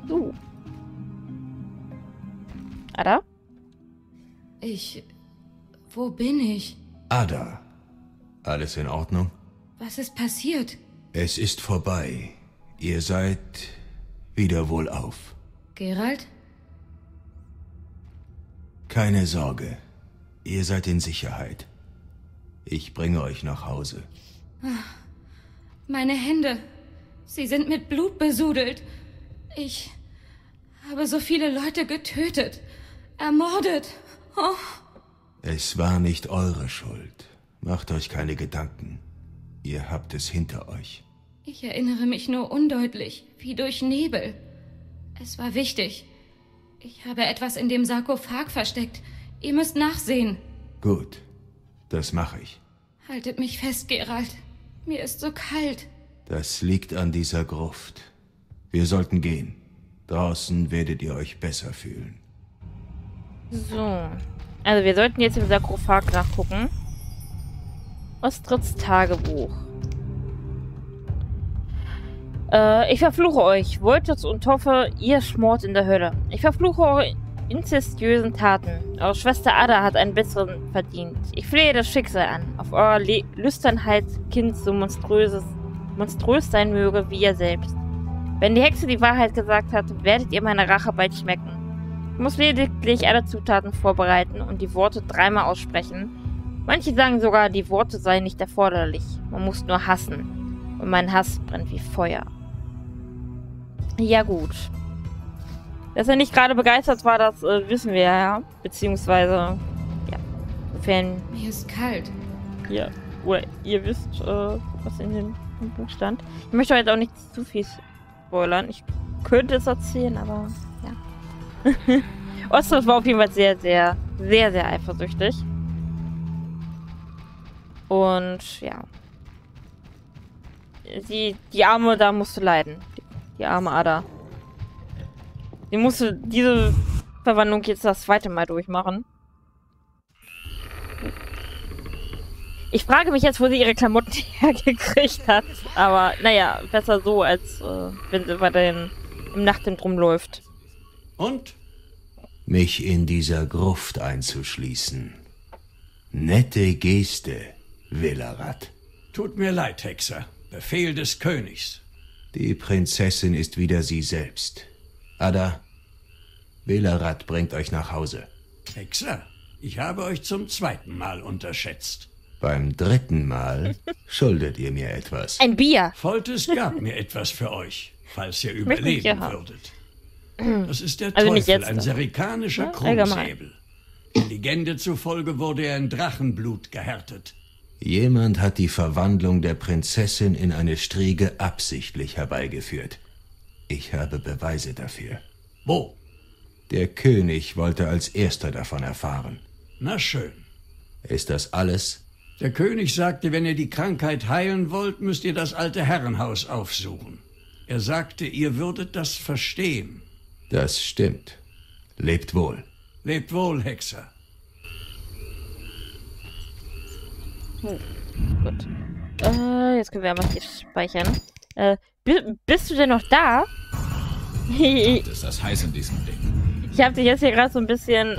Ada? Wo bin ich? Ada, alles in Ordnung? Was ist passiert? Es ist vorbei. Ihr seid wieder wohlauf. Geralt? Keine Sorge. Ihr seid in Sicherheit. Ich bringe euch nach Hause. Meine Hände. Sie sind mit Blut besudelt. Ich habe so viele Leute getötet. Ermordet. Oh. Es war nicht eure Schuld. Macht euch keine Gedanken. Ihr habt es hinter euch. Ich erinnere mich nur undeutlich, wie durch Nebel. Es war wichtig. Ich habe etwas in dem Sarkophag versteckt. Ihr müsst nachsehen. Gut, das mache ich. Haltet mich fest, Geralt. Mir ist so kalt. Das liegt an dieser Gruft. Wir sollten gehen. Draußen werdet ihr euch besser fühlen. So. Also wir sollten jetzt im Sarkophag nachgucken. Ostrids Tagebuch. Ich verfluche euch, Wolters und hoffe, ihr schmort in der Hölle. Ich verfluche eure inzestiösen Taten. Eure Schwester Ada hat einen besseren verdient. Ich flehe das Schicksal an. Auf eurer Lüsternheit, Kind so monströs sein möge wie ihr selbst. Wenn die Hexe die Wahrheit gesagt hat, werdet ihr meine Rache bald schmecken. Ich muss lediglich alle Zutaten vorbereiten und die Worte dreimal aussprechen. Manche sagen sogar, die Worte seien nicht erforderlich. Man muss nur hassen. Und mein Hass brennt wie Feuer. Ja gut. Dass er nicht gerade begeistert war, das wissen wir ja. Beziehungsweise, ja. Insofern... Mir ist kalt. Ja. Oder ihr wisst, was in dem Buch stand. Ich möchte heute auch nicht zu viel spoilern. Ich könnte es erzählen, aber ja. Ostrid war auf jeden Fall sehr, sehr, sehr, sehr eifersüchtig. Und ja. Die Arme da musste leiden. Die arme Ada. Sie musste diese Verwandlung jetzt das zweite Mal durchmachen. Ich frage mich jetzt, wo sie ihre Klamotten hergekriegt hat. Aber naja, besser so, als wenn sie weiterhin im Nachthemd rumläuft. Und? Mich in dieser Gruft einzuschließen. Nette Geste, Velarat. Tut mir leid, Hexer. Befehl des Königs. Die Prinzessin ist wieder sie selbst. Ada, Velarat bringt euch nach Hause. Hexer, ich habe euch zum zweiten Mal unterschätzt. Beim dritten Mal schuldet ihr mir etwas. Ein Bier. Foltest gab mir etwas für euch, falls ihr überleben würdet. Das ist der Also Teufel, ein serikanischer Krummsäbel. Der Legende zufolge wurde er in Drachenblut gehärtet. Jemand hat die Verwandlung der Prinzessin in eine Striege absichtlich herbeigeführt. Ich habe Beweise dafür. Wo? Der König wollte als erster davon erfahren. Na schön. Ist das alles? Der König sagte, wenn ihr die Krankheit heilen wollt, müsst ihr das alte Herrenhaus aufsuchen. Er sagte, ihr würdet das verstehen. Das stimmt. Lebt wohl. Lebt wohl, Hexer. Gut. Jetzt können wir einmal hier speichern. Bist du denn noch da? Ist das heiß in diesem Ding? Ich habe dich jetzt hier gerade so ein bisschen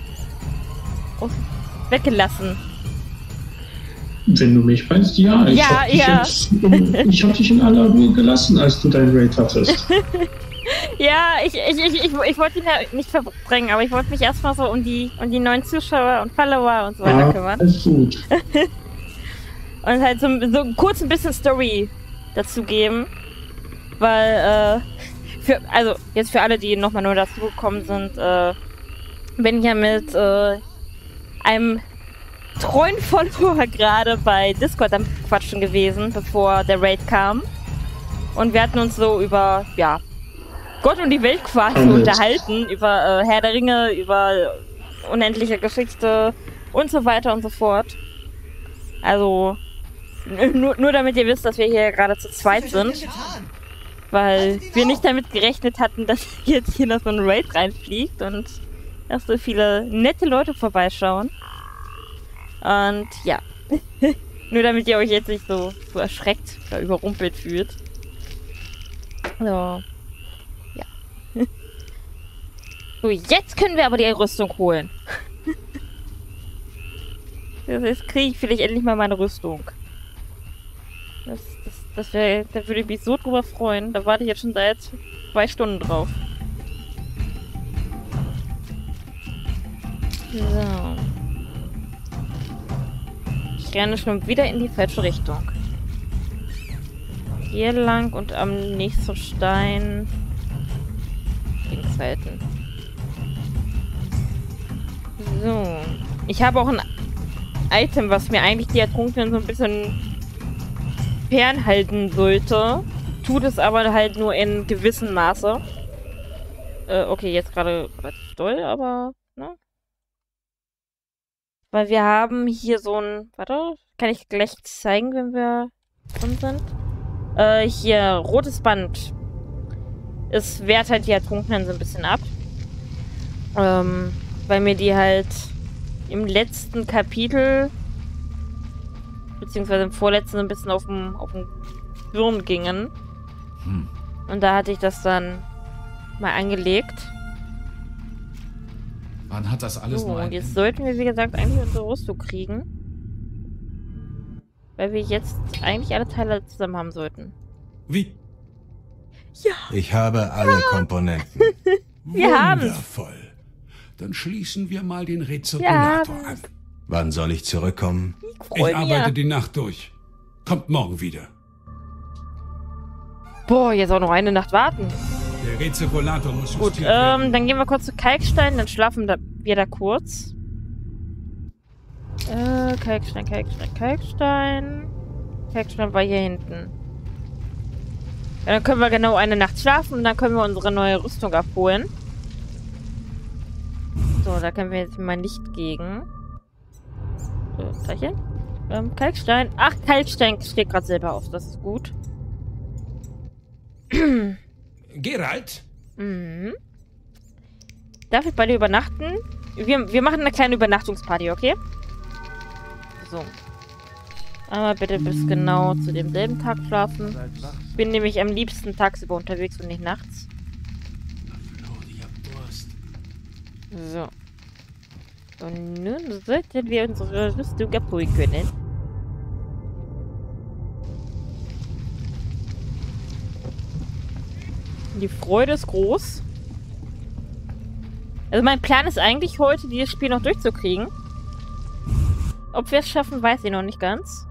weggelassen. Wenn du mich meinst, ja. Ich hab dich in aller Ruhe gelassen, als du deinen Raid hattest. Ja, ich wollte ihn ja nicht verdrängen, aber ich wollte mich erstmal so um die neuen Zuschauer und Follower und so weiter kümmern. Alles gut. Und halt so kurz ein bisschen Story dazu geben. Weil, jetzt für alle, die nochmal nur dazu gekommen sind, bin ich ja mit einem treuen Follower gerade bei Discord am Quatschen gewesen, bevor der Raid kam. Und wir hatten uns so über, ja, Gott und die Welt quasi unterhalten, über Herr der Ringe, über unendliche Geschichte und so weiter und so fort. Also, nur damit ihr wisst, dass wir hier gerade zu zweit sind. Weil wir nicht damit gerechnet hatten, dass jetzt hier noch so ein Raid reinfliegt und dass so viele nette Leute vorbeischauen. Und ja, nur damit ihr euch jetzt nicht so erschreckt oder überrumpelt fühlt. So, ja. So, jetzt können wir aber die Rüstung holen. Jetzt kriege ich vielleicht endlich mal meine Rüstung. Da würde ich mich so drüber freuen. Da warte ich jetzt schon seit 2 Stunden drauf. So. Ich renne schon wieder in die falsche Richtung. Hier lang und am nächsten Stein links halten. So. Ich habe auch ein Item, was mir eigentlich die Ertrunkenen so ein bisschen fernhalten sollte. Tut es aber halt nur in gewissem Maße. Okay, jetzt gerade relativ doll, aber ne? Weil wir haben hier so ein... Warte, kann ich gleich zeigen, wenn wir drin sind? Hier, rotes Band. Es wehrt halt die Ertrunkenen so ein bisschen ab. Weil mir die halt im letzten Kapitel, beziehungsweise im vorletzten, so ein bisschen auf dem Hirn gingen. Und da hatte ich das dann mal angelegt. Wann hat das alles so, und jetzt sollten wir, wie gesagt, eigentlich unsere Rüstung kriegen. Weil wir jetzt eigentlich alle Teile zusammen haben sollten. Wie? Ja. Ich habe alle Komponenten. Wir haben's. Wundervoll. Dann schließen wir mal den Rezirkulator an. Wann soll ich zurückkommen? Ich arbeite die Nacht durch. Kommt morgen wieder. Boah, jetzt auch noch eine Nacht warten. Der Rezirkulator muss gut, justiert werden. dann gehen wir kurz zu Kalkstein, dann schlafen wir da kurz. Kalkstein. Kalkstein war hier hinten. Ja, dann können wir genau eine Nacht schlafen und dann können wir unsere neue Rüstung abholen. So, da können wir jetzt mal nicht gegen. So, Zeichen. Kalkstein. Ach, Kalkstein steht gerade selber auf. Das ist gut. Geralt? Mhm. Darf ich bei dir übernachten? Wir machen eine kleine Übernachtungsparty, okay? So. Einmal bitte bis genau zu demselben Tag schlafen. Ich bin nämlich am liebsten tagsüber unterwegs und nicht nachts. So. Und nun sollten wir unsere Rüstung abholen können. Die Freude ist groß. Also mein Plan ist eigentlich heute, dieses Spiel noch durchzukriegen. Ob wir es schaffen, weiß ich noch nicht ganz.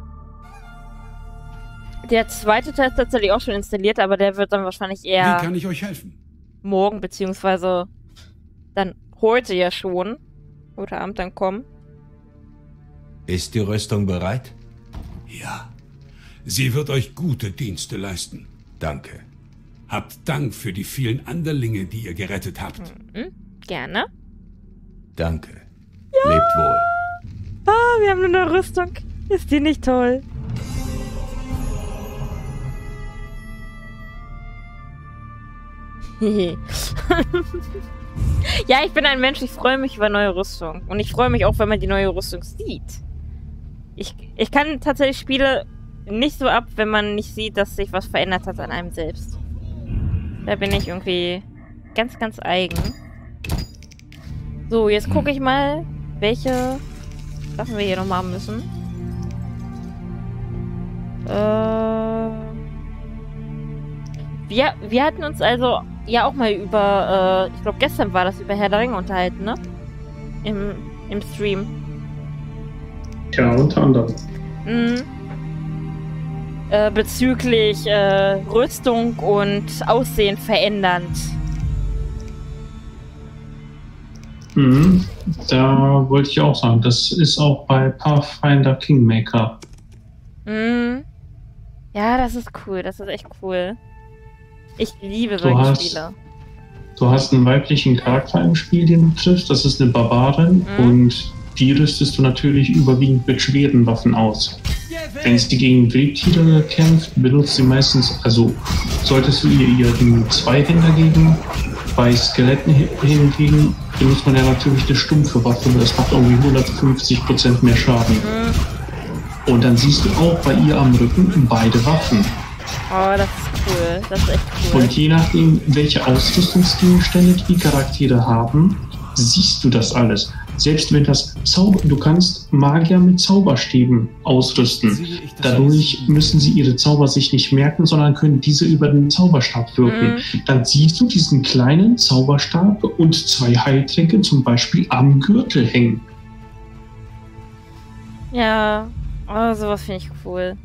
Der zweite Teil ist tatsächlich auch schon installiert, aber der wird dann wahrscheinlich eher... Wie kann ich euch helfen? Morgen, beziehungsweise dann heute ja schon. Heute Abend dann kommen. Ist die Rüstung bereit? Ja. Sie wird euch gute Dienste leisten. Danke. Habt Dank für die vielen Anderlinge, die ihr gerettet habt. Mhm. Gerne. Danke. Ja. Lebt wohl. Ah, wir haben eine neue Rüstung. Ist die nicht toll? Ja, ich bin ein Mensch, ich freue mich über neue Rüstung. Und ich freue mich auch, wenn man die neue Rüstung sieht. Ich kann tatsächlich Spiele nicht so ab, wenn man nicht sieht, dass sich was verändert hat an einem selbst. Da bin ich irgendwie ganz, ganz eigen. So, jetzt gucke ich mal, welche Sachen wir hier noch machen müssen. Wir hatten uns also ja auch mal über, ich glaube gestern war das, über Herr der Ringe unterhalten, ne? Im Stream. Ja, unter anderem. Mhm. Bezüglich Rüstung und Aussehen verändernd. Mhm. Da wollte ich auch sagen, das ist auch bei Pathfinder Kingmaker. Mhm. Ja, das ist cool, das ist echt cool. Ich liebe solche Spiele. Du hast einen weiblichen Charakter im Spiel, den du triffst, das ist eine Barbarin und die rüstest du natürlich überwiegend mit schweren Waffen aus. Wenn sie gegen Wildtiere kämpft, benutzt sie meistens, also solltest du ihr den Zweihänder geben. Bei Skeletten hingegen benutzt man ja natürlich eine stumpfe Waffe, das macht irgendwie 150% mehr Schaden. Und dann siehst du auch bei ihr am Rücken beide Waffen. Oh, das ist cool. Das ist echt cool. Und je nachdem, welche Ausrüstungsgegenstände die Charaktere haben, siehst du das alles. Selbst wenn das du kannst Magier mit Zauberstäben ausrüsten. Dadurch müssen sie ihre Zauber sich nicht merken, sondern können diese über den Zauberstab wirken. Dann siehst du diesen kleinen Zauberstab und 2 Heiltränke zum Beispiel am Gürtel hängen. Ja, oh, sowas finde ich cool.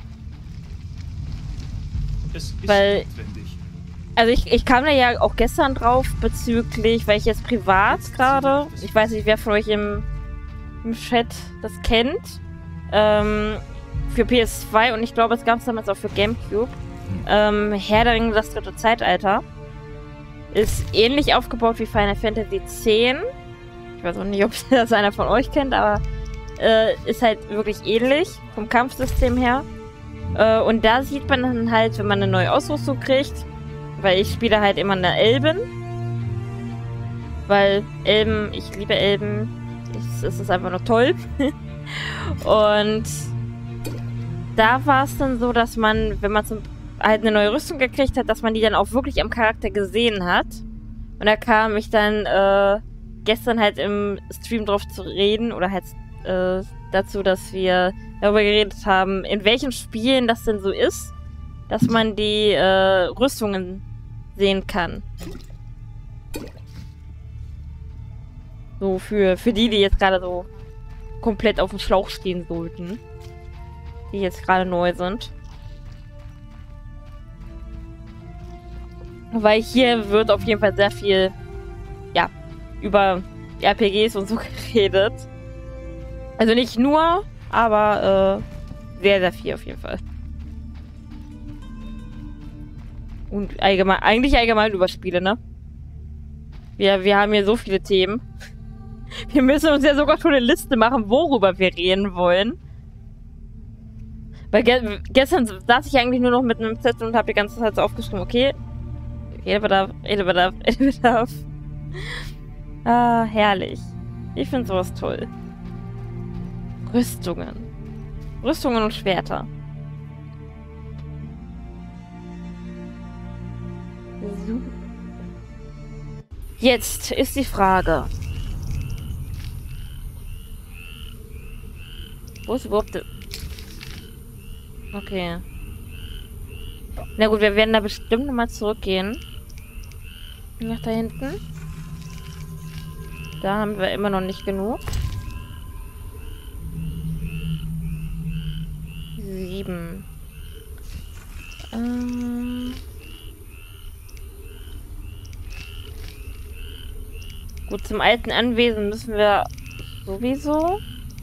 Weil, also ich kam da ja auch gestern drauf bezüglich, weil ich jetzt privat gerade, ich weiß nicht, wer von euch im Chat das kennt, für PS2 und ich glaube, es gab es damals auch für Gamecube, Herr der Ringe, das 3. Zeitalter, ist ähnlich aufgebaut wie Final Fantasy X. Ich weiß auch nicht, ob das einer von euch kennt, aber ist halt wirklich ähnlich vom Kampfsystem her. Und da sieht man dann halt, wenn man eine neue Ausrüstung kriegt, weil ich spiele halt immer eine Elben. Weil Elben, ich liebe Elben. Es ist einfach nur toll. Und da war es dann so, dass man, wenn man halt eine neue Rüstung gekriegt hat, dass man die dann auch wirklich am Charakter gesehen hat. Und da kam ich dann gestern halt im Stream drauf zu reden oder halt dazu, dass wir darüber geredet haben, in welchen Spielen das denn so ist, dass man die Rüstungen sehen kann. So für die jetzt gerade so komplett auf dem Schlauch stehen sollten. Die jetzt gerade neu sind. Weil hier wird auf jeden Fall sehr viel, ja, über RPGs und so geredet. Also nicht nur, aber sehr, sehr viel auf jeden Fall. Und allgemein, eigentlich allgemein über Spiele, ne? Wir haben hier so viele Themen. Wir müssen uns ja sogar schon eine Liste machen, worüber wir reden wollen. Weil gestern saß ich eigentlich nur noch mit einem Zettel und habe die ganze Zeit so aufgeschrieben, okay, Redebedarf. Ah, herrlich. Ich finde sowas toll. Rüstungen und Schwerter. So. Jetzt ist die Frage. Wo ist überhaupt... Okay. Na gut, wir werden da bestimmt nochmal zurückgehen. Nach da hinten. Da haben wir immer noch nicht genug. 7. Gut, zum alten Anwesen müssen wir sowieso.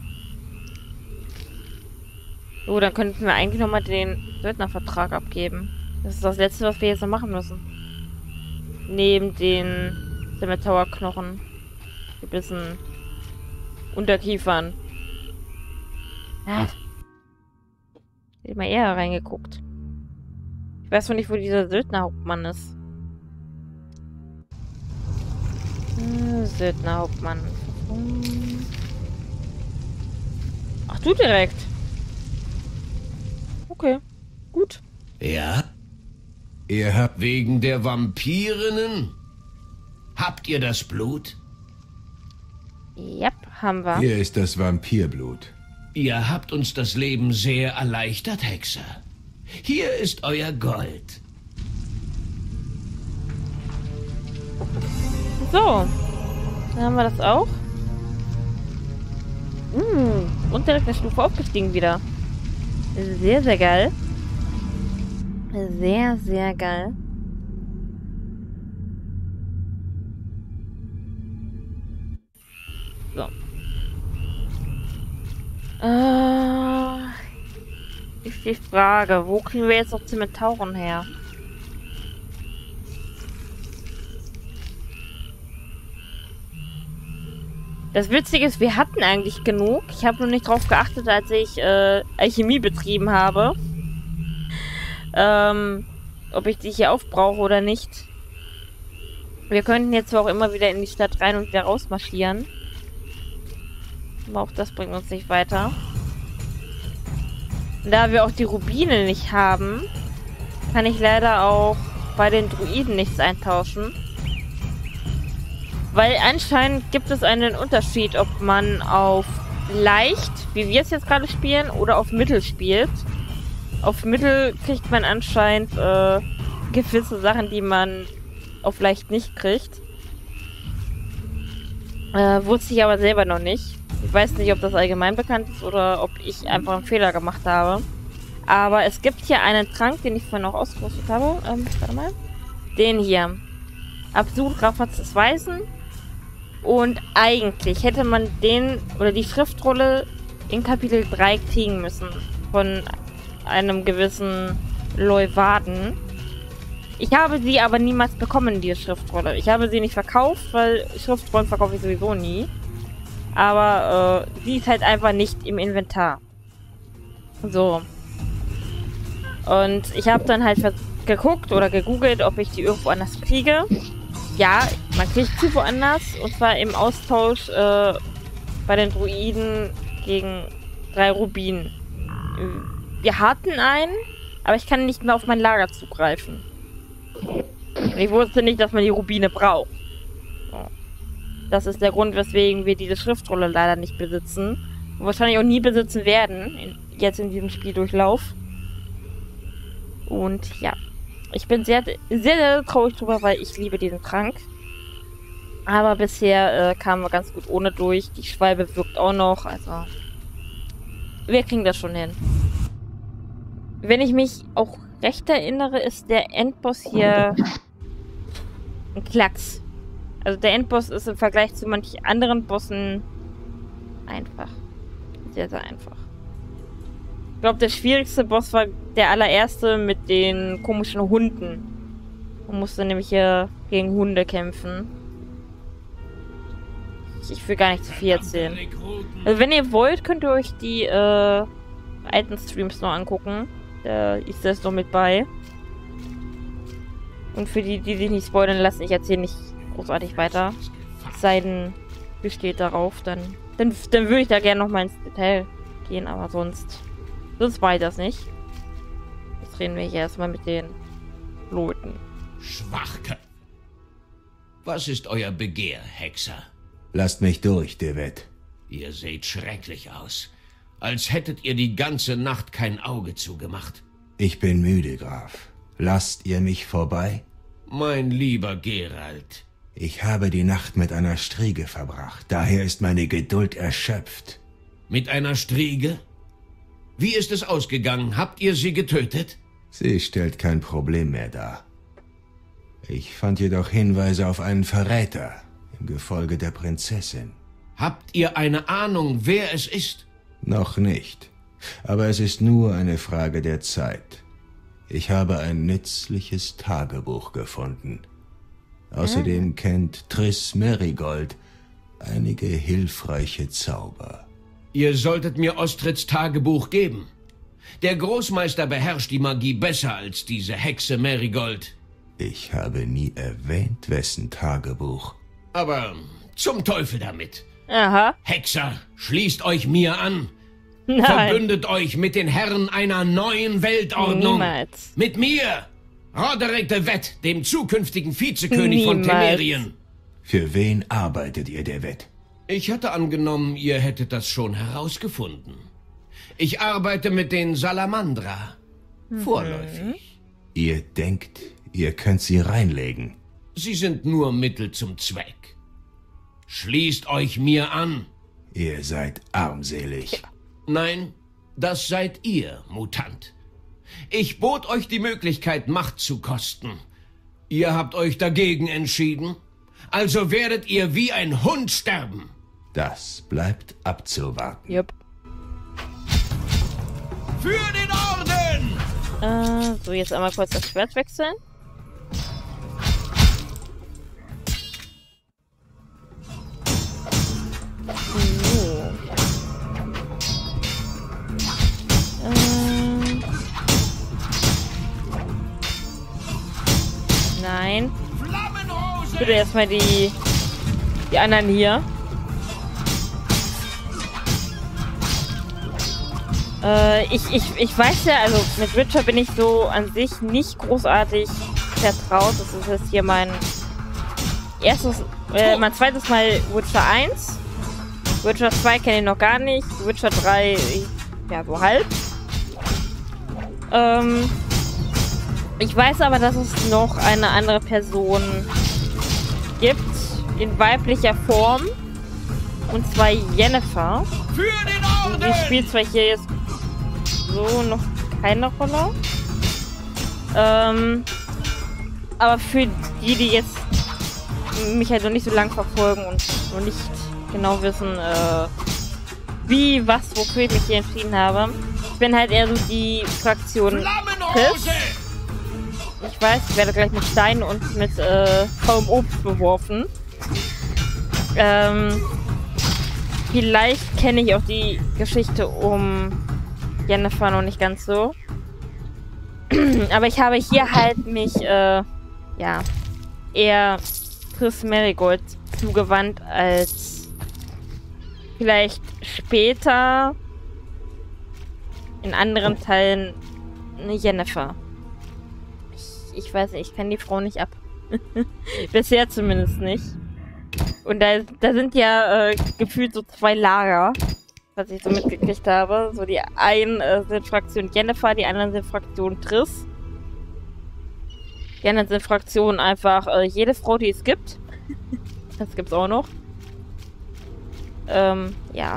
So, dann könnten wir eigentlich nochmal den Söldnervertrag abgeben. Das ist das Letzte, was wir jetzt noch machen müssen. Neben den Scimitar-Knochen. Gebissen. Unterkiefern. Ah. Ich hätte mal eher reingeguckt. Ich weiß noch nicht, wo dieser Söldnerhauptmann ist. Söldnerhauptmann. Ach, du direkt. Okay, gut. Ja? Ihr habt wegen der Vampirinnen? Habt ihr das Blut? Yep, haben wir. Hier ist das Vampirblut. Ihr habt uns das Leben sehr erleichtert, Hexer. Hier ist euer Gold. So. Dann haben wir das auch. Und direkt eine Stufe aufgestiegen wieder. Sehr, sehr geil. Sehr, sehr geil. So. Ist die Frage, wo kriegen wir jetzt noch Zimentauren her? Das Witzige ist, wir hatten eigentlich genug. Ich habe nur nicht drauf geachtet, als ich Alchemie betrieben habe. Ob ich die hier aufbrauche oder nicht. Wir könnten jetzt zwar auch immer wieder in die Stadt rein und wieder rausmarschieren. Aber auch das bringt uns nicht weiter. Und da wir auch die Rubine nicht haben, kann ich leider auch bei den Druiden nichts eintauschen. Weil anscheinend gibt es einen Unterschied, ob man auf leicht, wie wir es jetzt gerade spielen, oder auf mittel spielt. Auf mittel kriegt man anscheinend gewisse Sachen, die man auf leicht nicht kriegt. Wusste ich aber selber noch nicht. Ich weiß nicht, ob das allgemein bekannt ist oder ob ich einfach einen Fehler gemacht habe. Aber es gibt hier einen Trank, den ich vorhin auch ausgerüstet habe. Warte mal. Den hier. Absolut Kraft des Weißen. Und eigentlich hätte man den oder die Schriftrolle in Kapitel 3 kriegen müssen. Von einem gewissen Leuwarden. Ich habe sie aber niemals bekommen, diese Schriftrolle. Ich habe sie nicht verkauft, weil Schriftrollen verkaufe ich sowieso nie. Aber sie ist halt einfach nicht im Inventar. So. Und ich habe dann halt geguckt oder gegoogelt, ob ich die irgendwo anders kriege. Ja, man kriegt sie woanders. Und zwar im Austausch bei den Druiden gegen 3 Rubinen. Wir hatten einen, aber ich kann nicht mehr auf mein Lager zugreifen. Ich wusste nicht, dass man die Rubine braucht. So. Das ist der Grund, weswegen wir diese Schriftrolle leider nicht besitzen. Und wahrscheinlich auch nie besitzen werden, jetzt in diesem Spieldurchlauf. Und ja, ich bin sehr, sehr traurig drüber, weil ich liebe diesen Trank. Aber bisher kamen wir ganz gut ohne durch. Die Schwalbe wirkt auch noch, also wir kriegen das schon hin. Wenn ich mich auch recht erinnere, ist der Endboss hier ein Klacks. Also der Endboss ist im Vergleich zu manchen anderen Bossen einfach. Sehr, sehr einfach. Ich glaube, der schwierigste Boss war der allererste mit den komischen Hunden. Man musste nämlich hier gegen Hunde kämpfen. Ich will gar nicht zu viel erzählen. Also wenn ihr wollt, könnt ihr euch die alten Streams noch angucken. Da ist das noch mit bei. Und für die, die sich nicht spoilern lassen, ich erzähle nicht großartig weiter. Es sei denn, besteht darauf, dann würde ich da gerne noch mal ins Detail gehen, aber sonst war ich das nicht. Jetzt reden wir hier erstmal mit den Leuten. Schwachköpfe. Was ist euer Begehr, Hexer? Lasst mich durch, Devet. Ihr seht schrecklich aus. Als hättet ihr die ganze Nacht kein Auge zugemacht. Ich bin müde, Graf. Lasst ihr mich vorbei? Mein lieber Geralt. Ich habe die Nacht mit einer Striege verbracht. Daher ist meine Geduld erschöpft. Mit einer Striege? Wie ist es ausgegangen? Habt ihr sie getötet? Sie stellt kein Problem mehr dar. Ich fand jedoch Hinweise auf einen Verräter im Gefolge der Prinzessin. Habt ihr eine Ahnung, wer es ist? Noch nicht. Aber es ist nur eine Frage der Zeit. Ich habe ein nützliches Tagebuch gefunden. Außerdem kennt Triss Merigold einige hilfreiche Zauber. Ihr solltet mir Ostrids Tagebuch geben. Der Großmeister beherrscht die Magie besser als diese Hexe Merigold. Ich habe nie erwähnt, wessen Tagebuch. Aber zum Teufel damit. Aha. Hexer, schließt euch mir an. Nein. Verbündet euch mit den Herren einer neuen Weltordnung. Niemals. Mit mir, Roderick de Wett, dem zukünftigen Vizekönig von Temerien. Für wen arbeitet ihr, Devet? Ich hatte angenommen, ihr hättet das schon herausgefunden. Ich arbeite mit den Salamandra. Vorläufig. Ihr denkt, ihr könnt sie reinlegen. Sie sind nur Mittel zum Zweck. Schließt euch mir an. Ihr seid armselig. Nein, das seid ihr, Mutant. Ich bot euch die Möglichkeit, Macht zu kosten. Ihr habt euch dagegen entschieden. Also werdet ihr wie ein Hund sterben. Das bleibt abzuwarten. Jupp. Für den Orden! So, jetzt einmal kurz das Schwert wechseln. Nein. Bitte erstmal die anderen hier. Ich weiß ja, also mit Witcher bin ich so an sich nicht großartig vertraut. Das ist jetzt hier mein zweites Mal Witcher 1. Witcher 2 kenne ich noch gar nicht. Witcher 3, ja, so halb. Ich weiß aber, dass es noch eine andere Person gibt, in weiblicher Form. Und zwar Yennefer. Für den Orden! Die spielt zwar hier jetzt so noch keine Rolle. Aber für die jetzt mich halt noch nicht so lang verfolgen und noch nicht genau wissen, wofür ich mich hier entschieden habe. Ich bin halt eher so die Fraktion Triss. Ich weiß, ich werde gleich mit Steinen und mit faulem Obst beworfen. Vielleicht kenne ich auch die Geschichte um Yennefer noch nicht ganz so. Aber ich habe hier halt mich, ja, eher Triss Merigold zugewandt als vielleicht später in anderen Teilen eine Yennefer. Ich weiß nicht, ich kenne die Frau nicht ab. Bisher zumindest nicht. Und da sind ja gefühlt so zwei Lager, was ich so mitgekriegt habe. So die einen sind Fraktion Yennefer, die anderen sind Fraktion Triss. Die anderen sind Fraktion einfach jede Frau, die es gibt. Das gibt's auch noch. Ja.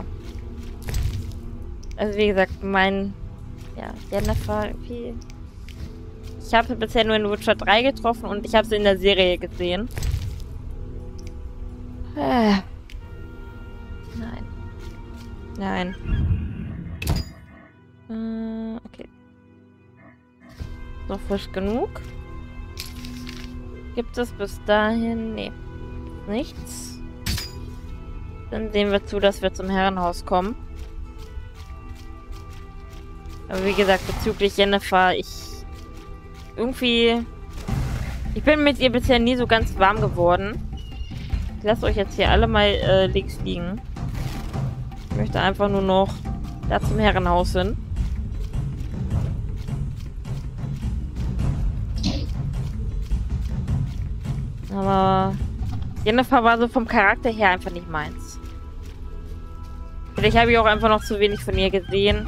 Also wie gesagt, Yennefer irgendwie. Ich habe sie bisher nur in Witcher 3 getroffen und ich habe sie in der Serie gesehen. Nein. Nein. Okay. Noch frisch genug. Gibt es bis dahin? Nee. Nichts. Dann sehen wir zu, dass wir zum Herrenhaus kommen. Aber wie gesagt, bezüglich Yennefer, ich bin mit ihr bisher nie so ganz warm geworden. Ich lasse euch jetzt hier alle mal links liegen. Ich möchte einfach nur noch da zum Herrenhaus hin. Aber Yennefer war so vom Charakter her einfach nicht meins. Vielleicht habe ich auch einfach noch zu wenig von ihr gesehen.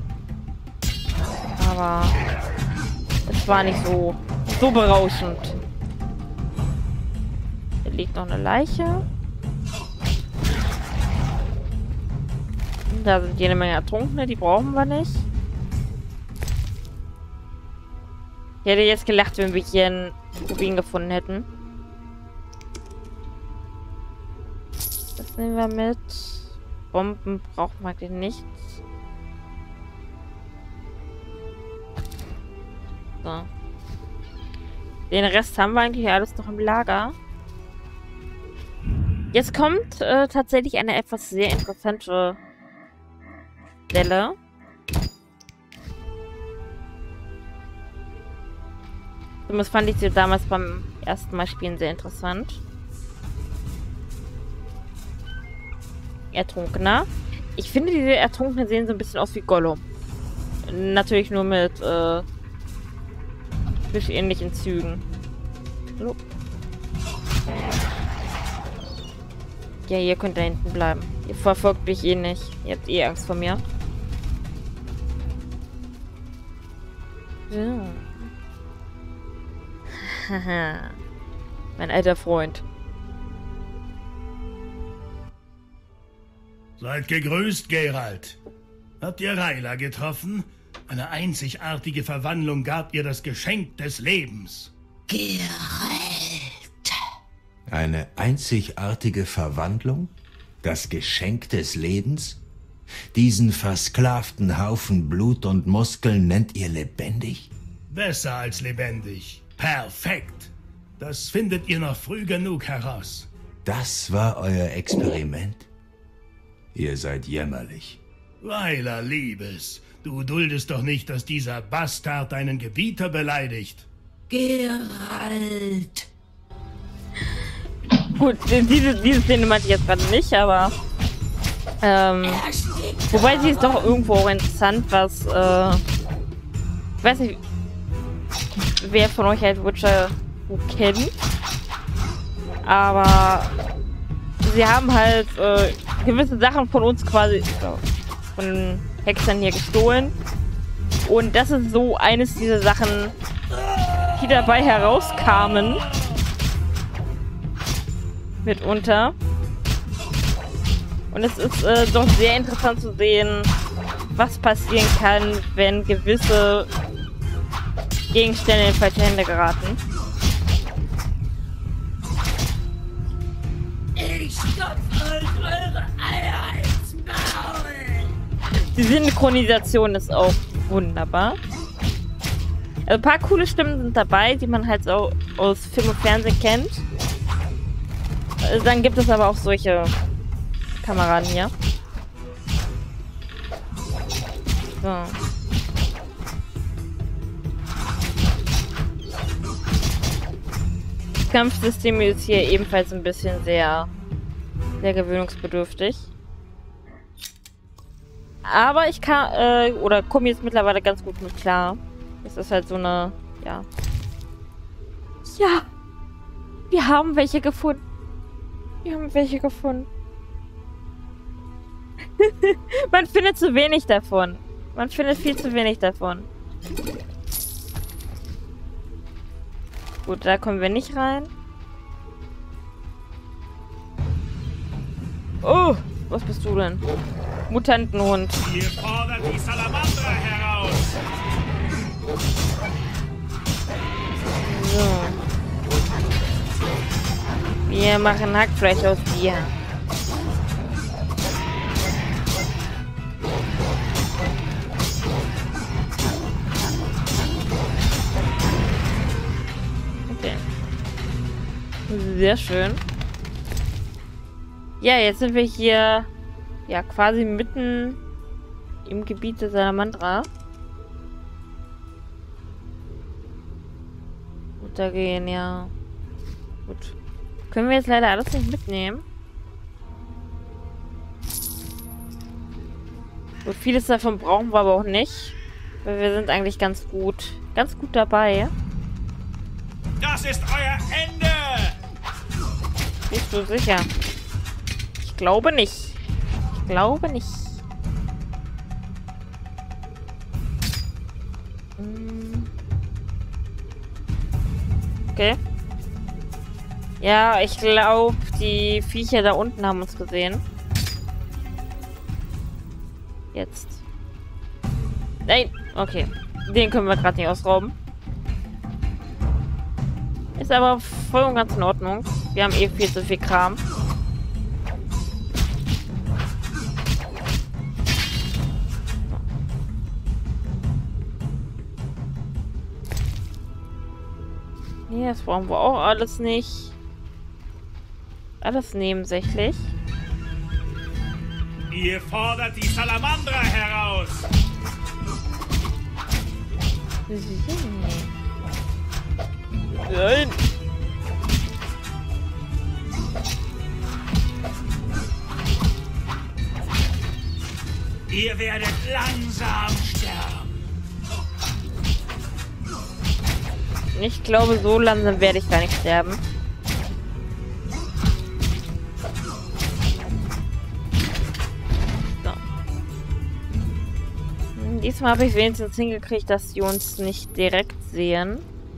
Aber es war nicht so berauschend. Hier liegt noch eine Leiche. Da sind jede Menge Ertrunkene, die brauchen wir nicht. Ich hätte jetzt gelacht, wenn wir hier einen Rubin gefunden hätten. Das nehmen wir mit. Bomben braucht man eigentlich nicht. So. Den Rest haben wir eigentlich alles noch im Lager. Jetzt kommt tatsächlich eine etwas sehr interessante Stelle. Zumindest fand ich sie damals beim ersten Mal spielen sehr interessant. Ertrunkener. Ich finde, diese Ertrunkenen sehen so ein bisschen aus wie Gollum. Natürlich nur mit fischähnlichen Zügen. So. Ja, ihr könnt da hinten bleiben. Ihr verfolgt mich eh nicht. Ihr habt eh Angst vor mir. So. Haha. Mein alter Freund. Seid gegrüßt, Geralt. Habt ihr Rayla getroffen? Eine einzigartige Verwandlung gab ihr das Geschenk des Lebens. Geralt. Eine einzigartige Verwandlung? Das Geschenk des Lebens? Diesen versklavten Haufen Blut und Muskeln nennt ihr lebendig? Besser als lebendig. Perfekt. Das findet ihr noch früh genug heraus. Das war euer Experiment? Ihr seid jämmerlich. Rayla, Liebes, du duldest doch nicht, dass dieser Bastard deinen Gebieter beleidigt. Geralt. Gut, diese Szene meinte ich jetzt gerade nicht, aber Er steht Wobei sie ist doch irgendwo auch interessant, was, ich weiß nicht, wer von euch halt Witcher kennt. Aber sie haben halt gewisse Sachen von uns quasi, von den Hexern hier gestohlen. Und das ist so eines dieser Sachen, die dabei herauskamen. Mitunter. Und es ist doch sehr interessant zu sehen, was passieren kann, wenn gewisse Gegenstände in falsche Hände geraten. Ich stopfe euch eure Eier ins Maul! Die Synchronisation ist auch wunderbar. Also ein paar coole Stimmen sind dabei, die man halt so aus Film und Fernsehen kennt. Dann gibt es aber auch solche Kameraden hier. So. Das Kampfsystem ist hier ebenfalls ein bisschen sehr gewöhnungsbedürftig. Aber ich kann, oder komme jetzt mittlerweile ganz gut mit klar. Es ist halt so eine, ja. Ja! Wir haben welche gefunden. Wir haben welche gefunden. Man findet zu wenig davon. Man findet viel zu wenig davon. Gut, da kommen wir nicht rein. Oh, was bist du denn? Mutantenhund. Ihr fordert die Salamandra heraus! So. Wir machen Hackfleisch aus dir. Okay. Sehr schön. Ja, jetzt sind wir hier ja quasi mitten im Gebiet der Salamandra. Runtergehen, ja. Gut. Können wir jetzt leider alles nicht mitnehmen. So vieles davon brauchen wir aber auch nicht. Weil wir sind eigentlich ganz gut dabei. Das ist euer Ende! Bist du sicher? Ich glaube nicht. Ich glaube nicht. Okay. Ja, ich glaube, die Viecher da unten haben uns gesehen. Jetzt. Nein! Okay. Den können wir gerade nicht ausrauben. Ist aber voll und ganz in Ordnung. Wir haben eh viel zu viel Kram. Nee, das brauchen wir auch alles nicht. Alles nebensächlich. Ihr fordert die Salamandra heraus! Nein! Ihr werdet langsam sterben! Ich glaube, so langsam werde ich gar nicht sterben. So. Diesmal habe ich wenigstens hingekriegt, dass sie uns nicht direkt sehen.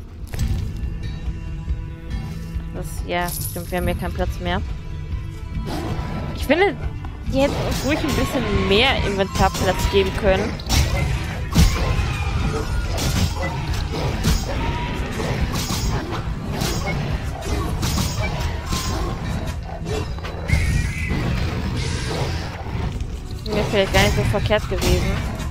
Das, ja, stimmt, wir haben hier keinen Platz mehr. Ich finde, die hätten uns ruhig ein bisschen mehr Inventarplatz geben können. Wäre vielleicht gar nicht so verkehrt gewesen.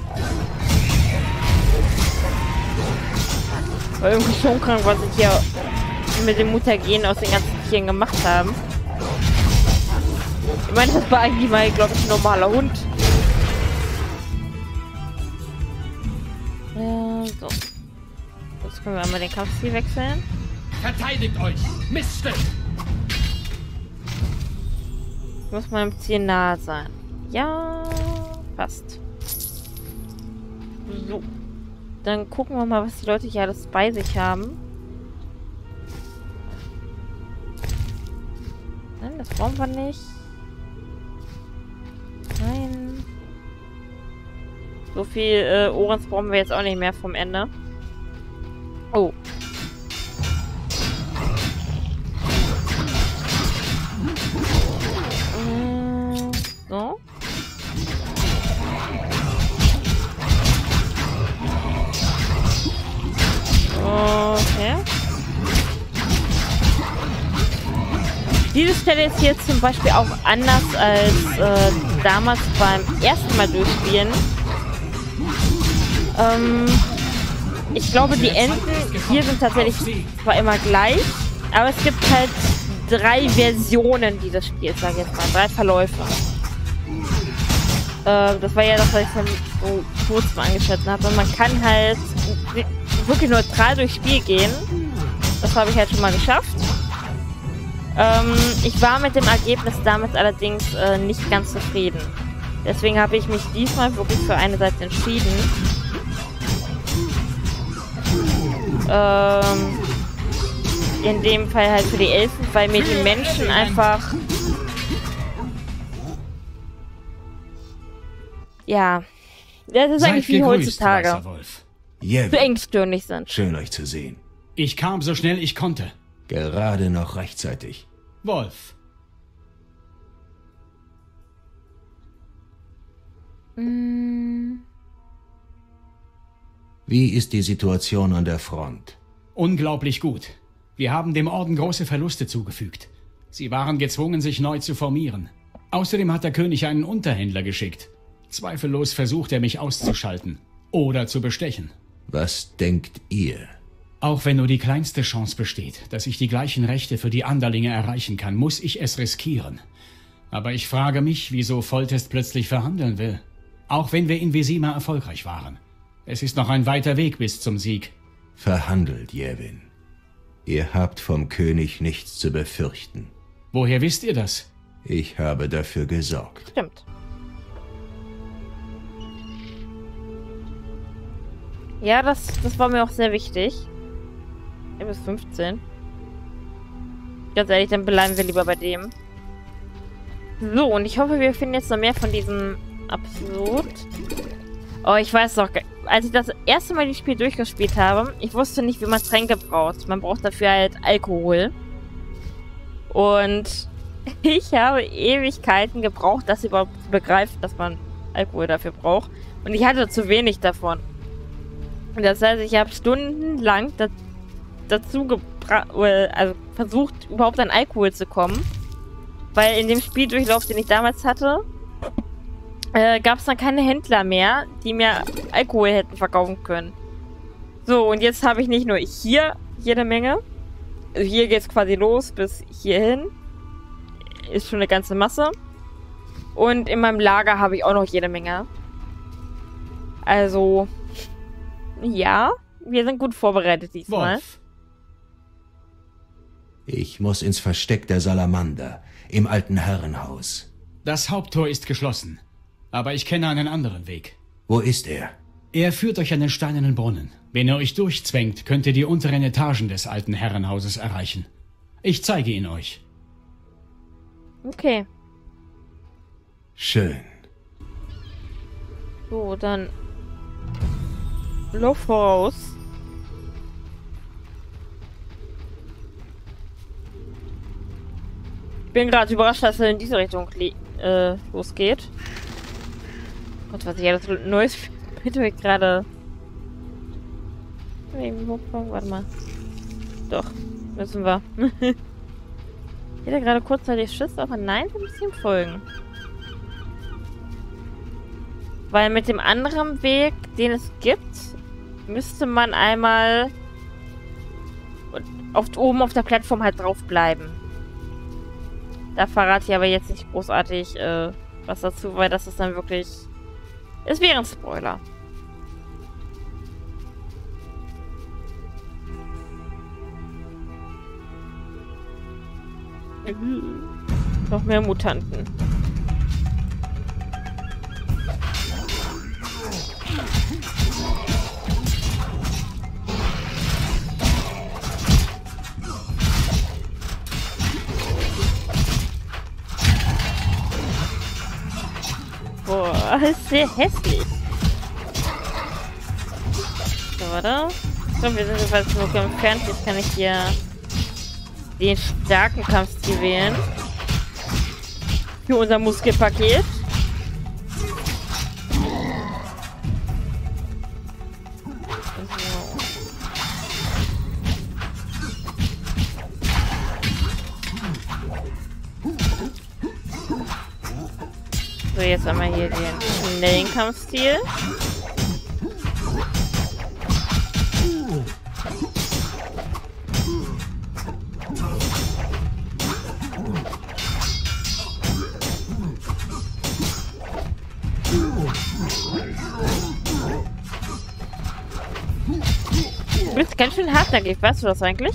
Weil irgendwie schon krank, was ich hier mit dem Mutagen aus den ganzen Tieren gemacht haben. Ich meine, das war eigentlich mal, glaube ich, ein normaler Hund. So. Jetzt können wir einmal den Kampfstil wechseln. Verteidigt euch! Miststück! Muss meinem Ziel nahe sein. Ja. Passt. So. Dann gucken wir mal, was die Leute hier alles bei sich haben. Nein, das brauchen wir nicht. Nein. So viel Ohrens brauchen wir jetzt auch nicht mehr vom Ende. Oh. So. Okay. Diese Stelle ist hier zum Beispiel auch anders als damals beim ersten Mal durchspielen. Ich glaube, die Enden hier sind tatsächlich zwar immer gleich, aber es gibt halt 3 Versionen dieses Spiels, sage ich jetzt mal. 3 Verläufe. Das war ja das, was ich schon so kurz mal angeschnitten habe. Und man kann halt wirklich neutral durchs Spiel gehen. Das habe ich halt schon mal geschafft. Ich war mit dem Ergebnis damals allerdings nicht ganz zufrieden. Deswegen habe ich mich diesmal wirklich für eine Seite entschieden. In dem Fall halt für die Elfen, weil mir die Menschen einfach... Ja, das ist eigentlich wie heutzutage. Zu engstirnig sind. Schön, euch zu sehen. Ich kam so schnell ich konnte. Gerade noch rechtzeitig. Wolf. Wie ist die Situation an der Front? Unglaublich gut. Wir haben dem Orden große Verluste zugefügt. Sie waren gezwungen, sich neu zu formieren. Außerdem hat der König einen Unterhändler geschickt. Zweifellos versucht er, mich auszuschalten oder zu bestechen. Was denkt ihr? Auch wenn nur die kleinste Chance besteht, dass ich die gleichen Rechte für die Anderlinge erreichen kann, muss ich es riskieren. Aber ich frage mich, wieso Foltest plötzlich verhandeln will. Auch wenn wir in Vizima erfolgreich waren. Es ist noch ein weiter Weg bis zum Sieg. Verhandelt, Yevin. Ihr habt vom König nichts zu befürchten. Woher wisst ihr das? Ich habe dafür gesorgt. Stimmt. Ja, das war mir auch sehr wichtig. Bis 15. Ganz ehrlich, dann bleiben wir lieber bei dem. So, und ich hoffe, wir finden jetzt noch mehr von diesem Absurd. Oh, ich weiß doch, als ich das erste Mal das Spiel durchgespielt habe, ich wusste nicht, wie man Tränke braucht. Man braucht dafür halt Alkohol. Und ich habe Ewigkeiten gebraucht, das überhaupt zu begreifen, dass man Alkohol dafür braucht. Und ich hatte zu wenig davon. Und das heißt, ich habe stundenlang versucht, überhaupt an Alkohol zu kommen. Weil in dem Spieldurchlauf, den ich damals hatte, gab es dann keine Händler mehr, die mir Alkohol hätten verkaufen können. So, und jetzt habe ich nicht nur hier jede Menge. Also hier geht es quasi los bis hierhin. Ist schon eine ganze Masse. Und in meinem Lager habe ich auch noch jede Menge. Also, ja, wir sind gut vorbereitet diesmal. Wolf. Ich muss ins Versteck der Salamander, im alten Herrenhaus. Das Haupttor ist geschlossen, aber ich kenne einen anderen Weg. Wo ist er? Er führt euch an den steinernen Brunnen. Wenn ihr euch durchzwängt, könnt ihr die unteren Etagen des alten Herrenhauses erreichen. Ich zeige ihn euch. Okay. Schön. So, dann lauf voraus. Ich bin gerade überrascht, dass er in diese Richtung losgeht. Gott, was ich alles Neues bitte gerade. Warte mal. Doch, müssen wir. Ich hätte gerade kurzzeitig Schiss, aber nein, wir müssen ihm folgen. Weil mit dem anderen Weg, den es gibt, müsste man einmal oben auf der Plattform halt drauf bleiben. Da verrate ich aber jetzt nicht großartig was dazu, weil das ist dann wirklich... Es wäre ein Spoiler. Noch mehr Mutanten. ist sehr hässlich. So, warte. So, wir sind jedenfalls nur entfernt. Jetzt kann ich hier den starken Kampfstil wählen. Für unser Muskelpaket. So, jetzt haben wir hier den schnellen Kampfstil. Du bist ganz schön hartnäckig, weißt du das eigentlich?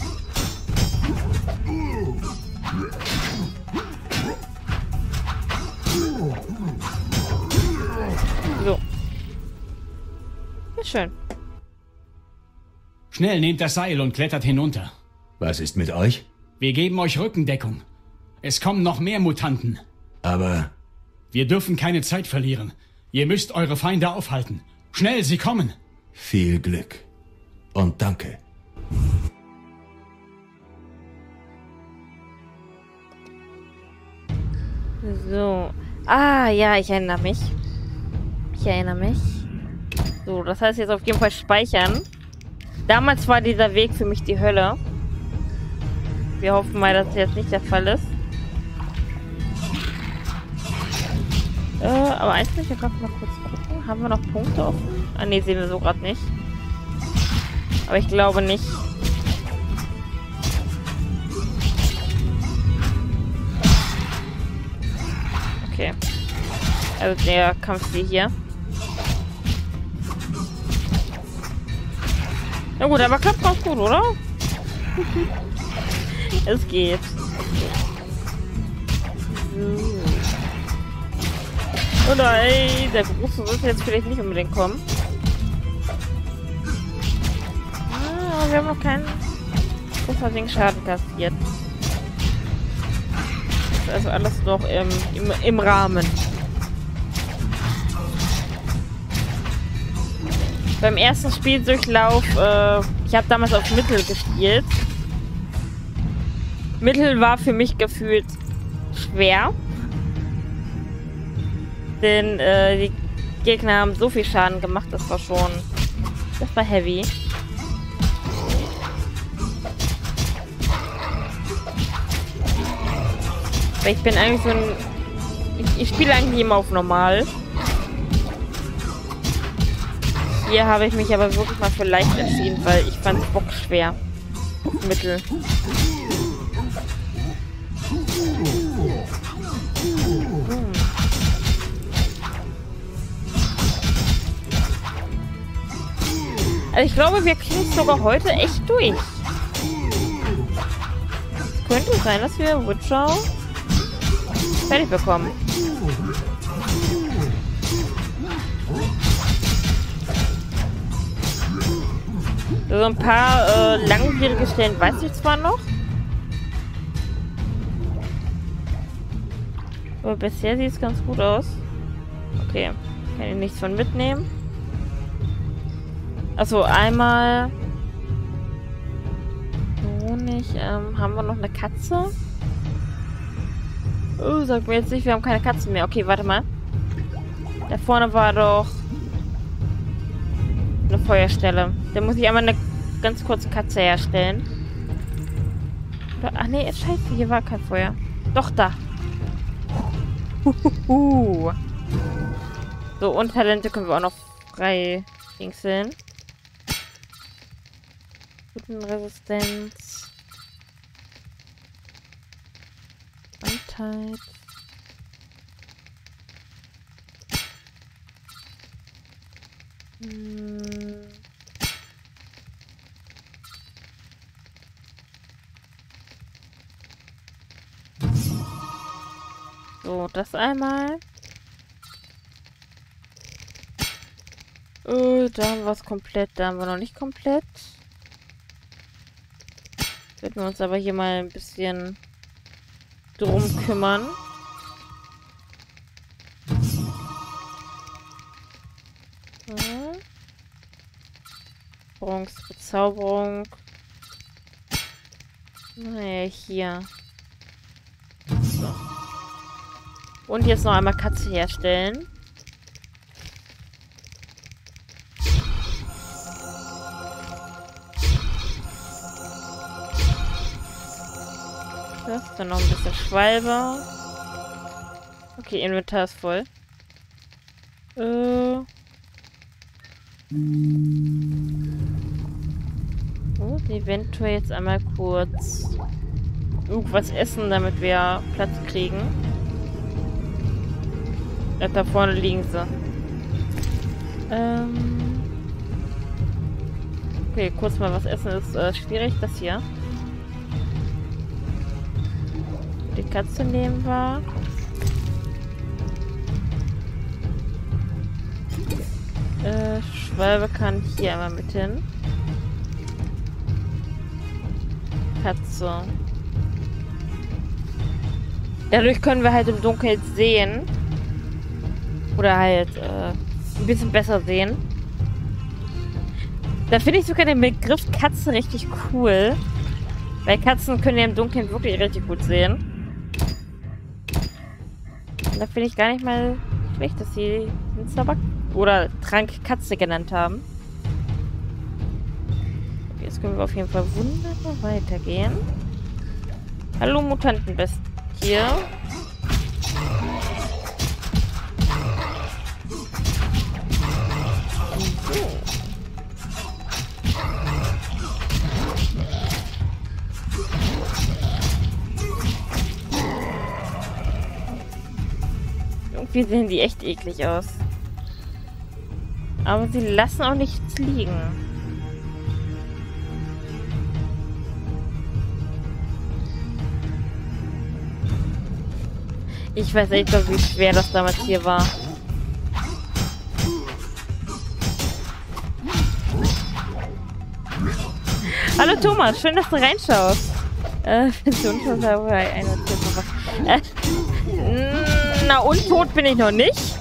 So. Ja, schön. Schnell, nehmt das Seil und klettert hinunter. Was ist mit euch? Wir geben euch Rückendeckung. Es kommen noch mehr Mutanten. Aber... Wir dürfen keine Zeit verlieren. Ihr müsst eure Feinde aufhalten. Schnell, sie kommen. Viel Glück. Und danke. So. Ah, ja, ich erinnere mich. So, das heißt jetzt auf jeden Fall speichern. Damals war dieser Weg für mich die Hölle. Wir hoffen mal, dass das jetzt nicht der Fall ist. Aber eins möchte ich gerade mal kurz gucken. Haben wir noch Punkte offen? Ah, ne, sehen wir so gerade nicht. Aber ich glaube nicht. Okay. Also der Kampfstil hier. Na gut, aber klappt ganz gut, oder? Es geht. Oh nein, der Große sollte jetzt vielleicht nicht unbedingt kommen. Ah, wir haben noch keinen großartigen Schaden kassiert. Ist also alles noch im Rahmen. Beim ersten Spieldurchlauf, ich habe damals auf Mittel gespielt. Mittel war für mich gefühlt schwer. Denn die Gegner haben so viel Schaden gemacht, das war heavy. Weil ich bin eigentlich so ein... Ich spiele eigentlich immer auf normal. Hier habe ich mich aber wirklich mal für leicht entschieden, weil ich fand es bockschwer. Mittel. Also ich glaube, wir kriegen es sogar heute echt durch. Es könnte sein, dass wir Witcher fertig bekommen. So ein paar langwierige Stellen weiß ich zwar noch. Aber bisher sieht es ganz gut aus. Okay, kann ich nichts von mitnehmen. Also einmal Honig. Haben wir noch eine Katze? Oh, sag mir jetzt nicht, wir haben keine Katzen mehr. Okay, warte mal. Da vorne war doch eine Feuerstelle. Da muss ich einmal eine ganz kurze Katze herstellen. Oder, ach nee, scheiße, hier war kein Feuer. Doch, da. So, und Talente können wir auch noch frei dingseln. Resistenz. Bandheit. So, das einmal. Da haben wir es komplett, da haben wir noch nicht komplett. Werden wir uns aber hier mal ein bisschen drum kümmern. Bezauberung. Naja, hier. So. Und jetzt noch einmal Katze herstellen. Das, dann noch ein bisschen Schwalbe. Okay, Inventar ist voll. Und eventuell jetzt einmal kurz irgendwas essen, damit wir Platz kriegen. Ja, da vorne liegen sie. Okay, kurz mal was essen ist schwierig. Das hier. Die Katze nehmen wir. Schwalbe kann hier einmal mit hin. Katze. Dadurch können wir halt im Dunkeln sehen. Oder halt ein bisschen besser sehen. Da finde ich sogar den Begriff Katze richtig cool. Weil Katzen können ja im Dunkeln wirklich richtig gut sehen. Und da finde ich gar nicht mal schlecht, dass sie den Zauber oder Trank Katze genannt haben. Okay, jetzt können wir auf jeden Fall wunderbar weitergehen. Hallo Mutantenbest hier. Irgendwie sehen die echt eklig aus. Aber sie lassen auch nichts liegen. Ich weiß echt noch, wie schwer das damals hier war. Hallo Thomas, schön, dass du reinschaust. Na, untot bin ich noch nicht.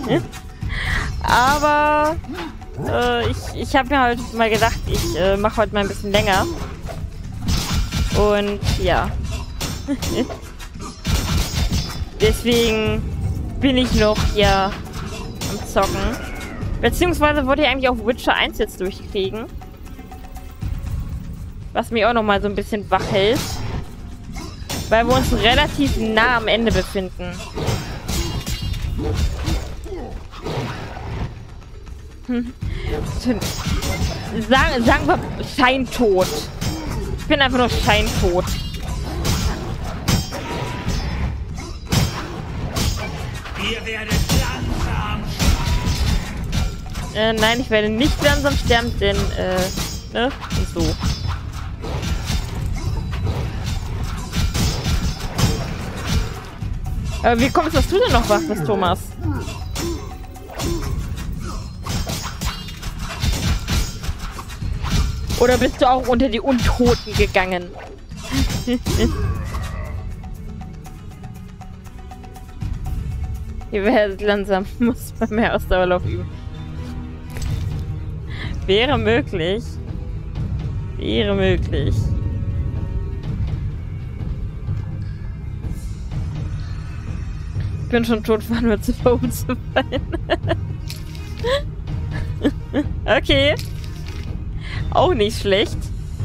Aber ich habe mir halt mal gedacht, ich mache heute mal ein bisschen länger. Und ja. Deswegen bin ich noch hier am Zocken. Beziehungsweise wollte ich eigentlich auch Witcher 1 jetzt durchkriegen. Was mich auch nochmal so ein bisschen wach hält. Weil wir uns relativ nah am Ende befinden. Sagen wir scheintot. Ich bin einfach nur scheintot. Ihr werdet langsam sterben. Nein, ich werde nicht langsam sterben, denn, ne? So. Aber wie kommst du, dass du denn noch wach bist, Thomas? Oder bist du auch unter die Untoten gegangen? Hier wäre langsam, muss man mehr Ausdauerlauf üben. Wäre möglich. Wäre möglich. Ich bin schon tot, war nur zu oben zu fallen. Okay. Auch nicht schlecht.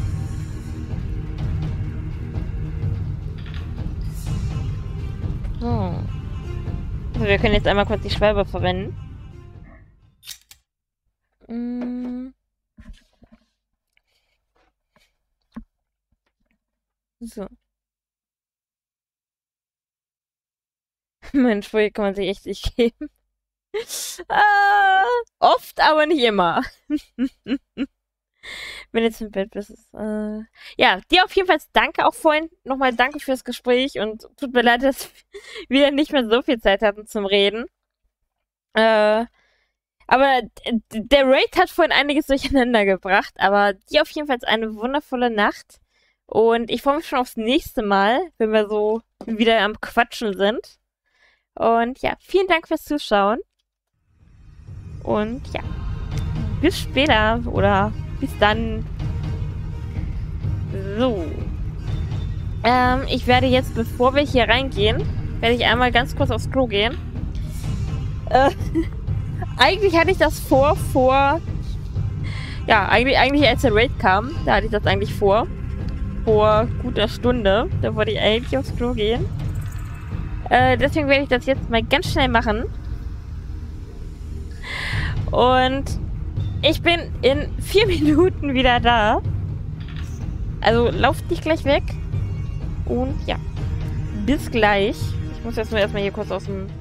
So. Also wir können jetzt einmal kurz die Schwalbe verwenden. So. Mensch, woher kann man sich echt nicht geben? Oft, aber nicht immer. Wenn jetzt im Bett bist. Ja, dir auf jeden Fall danke auch vorhin. Nochmal danke fürs Gespräch und tut mir leid, dass wir wieder nicht mehr so viel Zeit hatten zum Reden. Aber der Raid hat vorhin einiges durcheinander gebracht. Aber dir auf jeden Fall eine wundervolle Nacht. Und ich freue mich schon aufs nächste Mal, wenn wir so wieder am Quatschen sind. Und ja, vielen Dank fürs Zuschauen. Und ja, bis später oder Bis dann. So. Ich werde jetzt, bevor wir hier reingehen, werde ich einmal ganz kurz aufs Klo gehen. Eigentlich hatte ich das vor... Ja, eigentlich als der Raid kam, da hatte ich das eigentlich vor. Vor guter Stunde. Da wollte ich eigentlich aufs Klo gehen. Deswegen werde ich das jetzt mal ganz schnell machen. Und ich bin in 4 Minuten wieder da. Also lauft nicht gleich weg. Und ja, bis gleich. Ich muss jetzt nur erstmal hier kurz aus dem